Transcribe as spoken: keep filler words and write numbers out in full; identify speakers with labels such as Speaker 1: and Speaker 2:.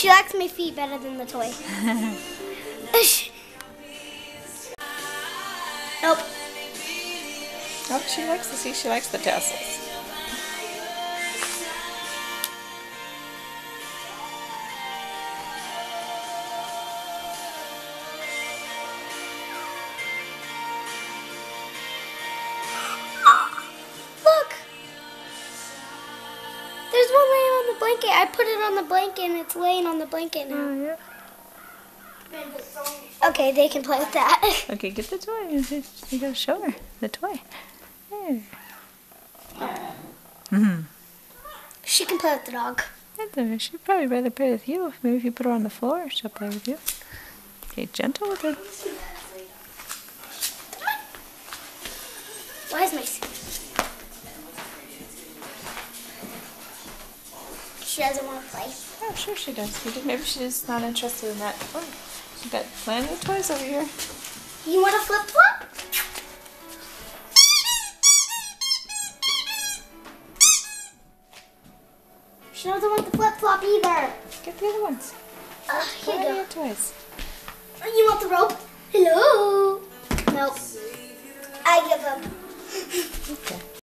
Speaker 1: She likes my feet better than the toy. Nope.
Speaker 2: Oh, she likes to see. She likes the tassels.
Speaker 1: Look! There's one laying on the blanket. I put it on the blanket and it's laying on the blanket now.
Speaker 2: Oh, yeah.
Speaker 1: Okay, they can play with that.
Speaker 2: Okay, get the toy. You gotta show her the toy. There. Mm-hmm.
Speaker 1: She can play with the dog.
Speaker 2: She'd probably rather play with you. Maybe if you put her on the floor, she'll play with you. Okay, gentle with her.
Speaker 1: Why is my... She doesn't want to play.
Speaker 2: Oh, sure she does. Maybe she's just not interested in that. Oh, she's got plenty of toys over here.
Speaker 1: You want a flip-flop? She doesn't want the flip-flop either.
Speaker 2: Get the other ones.
Speaker 1: Uh, here you
Speaker 2: Plenty
Speaker 1: go.
Speaker 2: of toys.
Speaker 1: You want the rope? Hello? Nope. I give up.
Speaker 2: Okay.